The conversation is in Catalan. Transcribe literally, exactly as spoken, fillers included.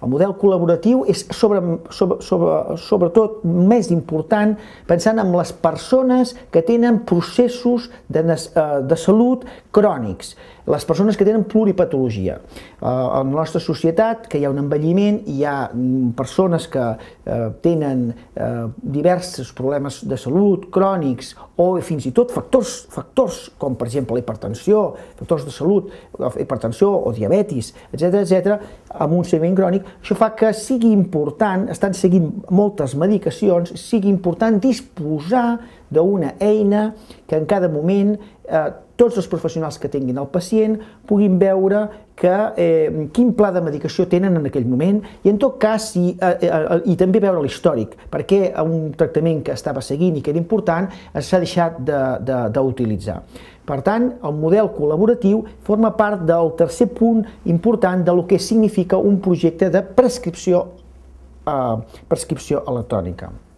El model col·laboratiu és sobre, sobre, sobre, sobretot més important pensant en les persones que tenen processos de, de salut crònics, les persones que tenen pluripatologia. En la nostra societat, que hi ha un envelliment, hi ha persones que tenen diversos problemes de salut crònics o fins i tot factors, factors com per exemple la hipertensió, factors de salut, hipertensió o diabetis, etcètera, etcètera, amb un seguiment crònic. Això fa que sigui important, estan seguint moltes medicacions, sigui important disposar d'una eina que en cada moment eh, tots els professionals que tinguin el pacient puguin veure que, eh, quin pla de medicació tenen en aquell moment i en tot cas si, eh, eh, i també veure l'històric, perquè un tractament que estava seguint i que era important s'ha deixat d'utilitzar. Per tant, el model col·laboratiu forma part del tercer punt important del que significa un projecte de prescripció, eh, prescripció electrònica.